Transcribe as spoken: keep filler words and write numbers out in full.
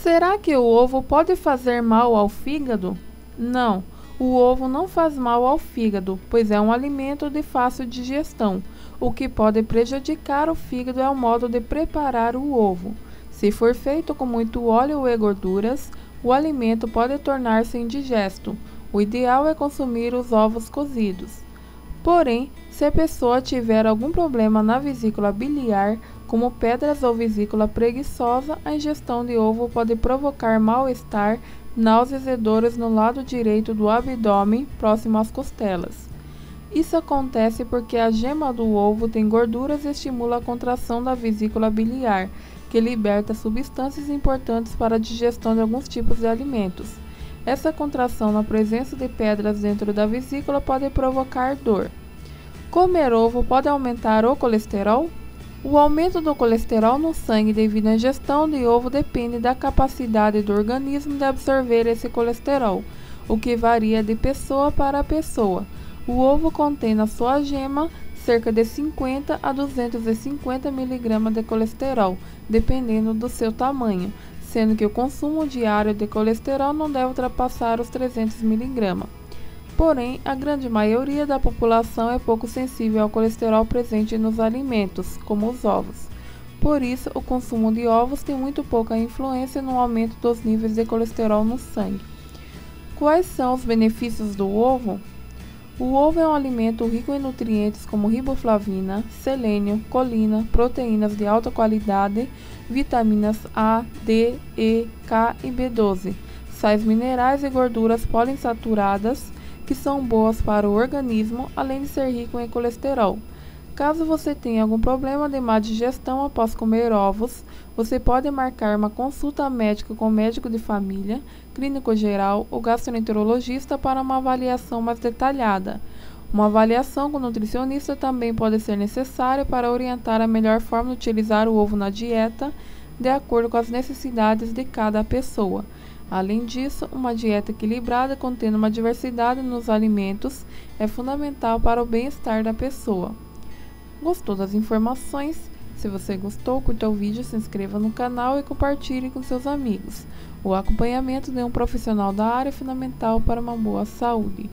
Será que o ovo pode fazer mal ao fígado? Não, o ovo não faz mal ao fígado, pois é um alimento de fácil digestão. O que pode prejudicar o fígado é o modo de preparar o ovo. Se for feito com muito óleo e gorduras, o alimento pode tornar-se indigesto. O ideal é consumir os ovos cozidos. Porém, se a pessoa tiver algum problema na vesícula biliar, como pedras ou vesícula preguiçosa, a ingestão de ovo pode provocar mal-estar, náuseas e dores no lado direito do abdômen, próximo às costelas. Isso acontece porque a gema do ovo tem gorduras e estimula a contração da vesícula biliar, que liberta substâncias importantes para a digestão de alguns tipos de alimentos. Essa contração na presença de pedras dentro da vesícula pode provocar dor. Comer ovo pode aumentar o colesterol? O aumento do colesterol no sangue devido à ingestão de ovo depende da capacidade do organismo de absorver esse colesterol, o que varia de pessoa para pessoa. O ovo contém na sua gema cerca de cinquenta a duzentos e cinquenta miligramas de colesterol, dependendo do seu tamanho, sendo que o consumo diário de colesterol não deve ultrapassar os trezentos miligramas. Porém, a grande maioria da população é pouco sensível ao colesterol presente nos alimentos, como os ovos. Por isso, o consumo de ovos tem muito pouca influência no aumento dos níveis de colesterol no sangue. Quais são os benefícios do ovo? O ovo é um alimento rico em nutrientes como riboflavina, selênio, colina, proteínas de alta qualidade, vitaminas A, D, E, K e B doze, sais minerais e gorduras poliinsaturadas, que são boas para o organismo, além de ser rico em colesterol. Caso você tenha algum problema de má digestão após comer ovos, você pode marcar uma consulta médica com o médico de família, clínico geral ou gastroenterologista para uma avaliação mais detalhada. Uma avaliação com nutricionista também pode ser necessária para orientar a melhor forma de utilizar o ovo na dieta, de acordo com as necessidades de cada pessoa. Além disso, uma dieta equilibrada contendo uma diversidade nos alimentos é fundamental para o bem-estar da pessoa. Gostou das informações? Se você gostou, curta o vídeo, se inscreva no canal e compartilhe com seus amigos. O acompanhamento de um profissional da área é fundamental para uma boa saúde.